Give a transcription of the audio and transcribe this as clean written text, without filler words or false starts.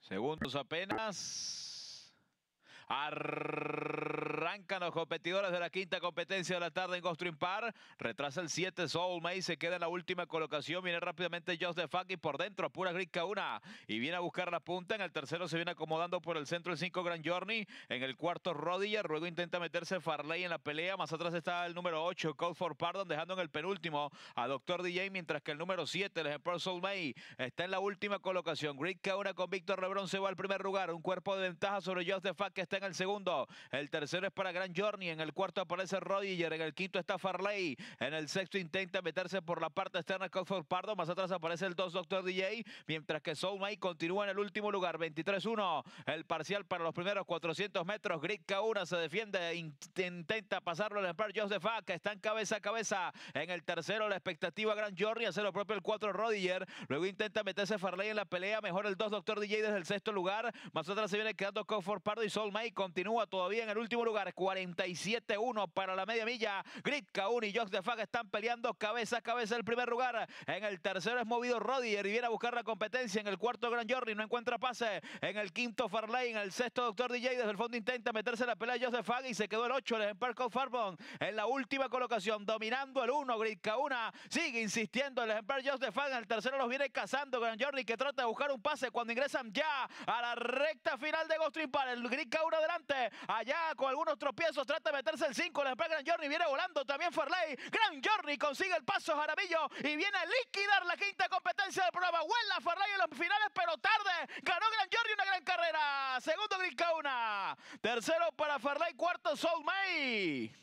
Segundos apenas. Arrancan los competidores de la quinta competencia de la tarde en Gulfstream Park. Retrasa el 7 Soul May, se queda en la última colocación. Viene rápidamente Just the Fuck y por dentro apura Grid Kauna y viene a buscar la punta. En el tercero se viene acomodando por el centro el 5 Grand Journey. En el cuarto Rodilla, luego intenta meterse Farley en la pelea. Más atrás está el número 8 Call for Pardon, dejando en el penúltimo a Dr. DJ, mientras que el número 7, el ejemplar Soul May, está en la última colocación. Grid Kauna con Víctor Lebrón se va al primer lugar. Un cuerpo de ventaja sobre Just the Fuck, que está en el segundo. El tercero es para Grand Journey. En el cuarto aparece Rodiger. En el quinto está Farley. En el sexto intenta meterse por la parte externa Call for Pardon. Más atrás aparece el 2 Dr. DJ. Mientras que Soul May continúa en el último lugar. 23-1. El parcial para los primeros 400 metros. Grid Kauna se defiende. Intenta pasarlo el ejemplar Just the Fuck, que están cabeza a cabeza. En el tercero la expectativa Grand Journey. Hace lo propio el 4 Rodiger. Luego intenta meterse Farley en la pelea. Mejor el 2 Dr. DJ desde el sexto lugar. Más atrás se viene quedando Call for Pardon y Soul May continúa todavía en el último lugar. 47-1 para la media milla. Grid Kauna y Just the Fuck están peleando cabeza a cabeza el primer lugar. En el tercero es movido Rodiger y viene a buscar la competencia. En el cuarto Grand Journey no encuentra pase. En el quinto Farley. En el sexto Dr. DJ desde el fondo intenta meterse en la pelea Just the Fuck y se quedó el 8 el ejemplar Call for Pardon en la última colocación, dominando el 1. Grid Kauna sigue insistiendo el ejemplar Just the Fuck. En el tercero los viene cazando Grand Journey, que trata de buscar un pase cuando ingresan ya a la recta final de Gulfstream Park. El Grid Kauna adelante, allá con algunos tropiezos trata de meterse el 5, el ejemplar Grand Journey viene volando también Farley. Grand Journey consigue el paso Jaramillo y viene a liquidar la quinta competencia del programa. Vuela Farley en los finales, pero tarde. Ganó Grand Journey, una gran carrera. Segundo Grid Kauna, tercero para Farley, cuarto Soul May.